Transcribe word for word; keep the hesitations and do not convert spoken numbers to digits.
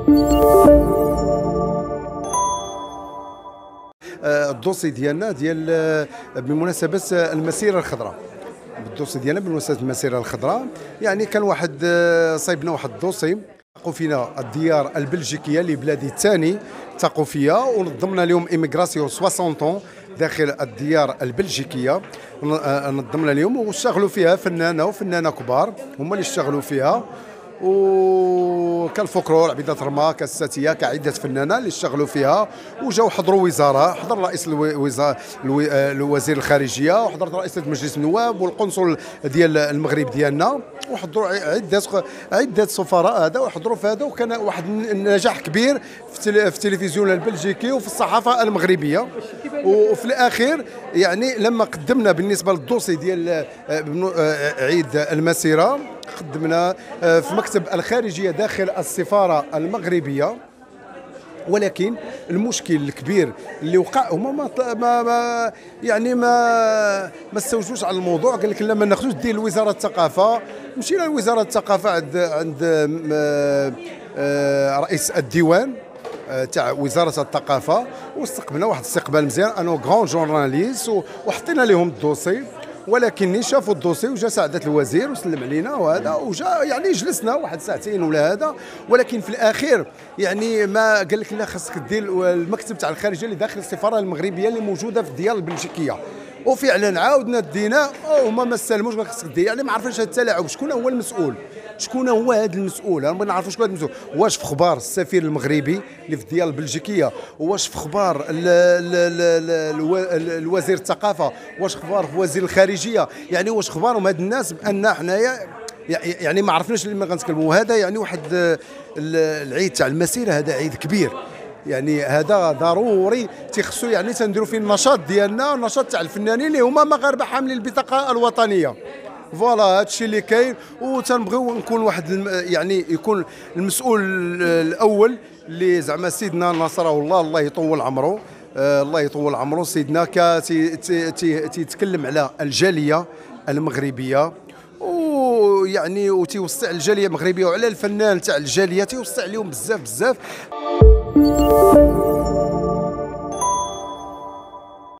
الدوسي ديالنا ديال بمناسبه المسيره الخضراء. الدوسي ديالنا بمناسبه المسيره الخضراء، يعني كان واحد صايبنا واحد الدوسي تقوا فينا الديار البلجيكيه لبلادي الثاني تقوا فيها، ونظمنا لهم ايميغراسيون ستين طون داخل الديار البلجيكيه، نظمنا لهم واشتغلوا فيها فنانه وفنانه كبار هما اللي اشتغلوا فيها، وكان فوكلور عبيدة رما كاساتيه كعده فنانه اللي اشتغلوا فيها، وجاو حضروا وزاره، حضر رئيس الوزاره الوزير الخارجيه، وحضرت رئيسه مجلس النواب والقنصل ديال المغرب ديالنا، وحضروا عده عده سفراء هذا وحضروا في هذا، وكان واحد النجاح كبير في التلفزيون البلجيكي وفي الصحافه المغربيه. وفي الاخير يعني لما قدمنا بالنسبه للدوسي ديال عيد المسيره، قدمنا في مكتب الخارجيه داخل السفاره المغربيه، ولكن المشكل الكبير اللي وقع هما ما, ما, ما يعني ما ما استوجبوش على الموضوع. قال لك لا ما ناخذوش ديال وزاره الثقافه. مشينا لوزاره الثقافه عند عند رئيس الديوان تاع وزاره الثقافه، واستقبلنا واحد الاستقبال مزيان، انا غران جورناليست، وحطينا لهم الدوسي، ولكن شافوا الدوسي وجا سعاده الوزير وسلم علينا وهذا، وجا يعني جلسنا واحد ساعتين ولا هذا، ولكن في الاخير يعني ما قال لك لا خاصك دير المكتب تاع الخارجيه اللي داخل السفاره المغربيه اللي موجوده في الديار البلجيكيه. وفعلا عاودنا دينا وهما ما استلموش، ما خاصك دير، يعني ما عرفناش هذا التلاعب شكون هو المسؤول، شكون هو هذا المسؤول، انا ما نعرفوش شكون هذا المسؤول، واش في اخبار السفير المغربي اللي في الديار البلجيكيه، واش في اخبار الوزير الثقافه، واش اخبار في وزير الخارجيه، يعني واش اخبارهم هاد الناس بان حنايا يعني ما عرفناش اللي ما غنتكلموا. هذا يعني واحد العيد تاع المسيره، هذا عيد كبير، يعني هذا ضروري تيخصو يعني تنديروا فيه النشاط ديالنا، النشاط تاع الفنانين اللي هما مغاربه حاملين البطاقه الوطنيه. فوالا هادشي اللي كاين، وتنبغيو نكون واحد يعني يكون المسؤول الاول اللي زعما سيدنا نصره الله، الله يطول عمره، آه الله يطول عمره، سيدنا تيتكلم على الجاليه المغربيه، ويعني وتيوسع الجاليه المغربيه، وعلى الفنان تاع الجاليه تيوسع عليهم بزاف بزاف.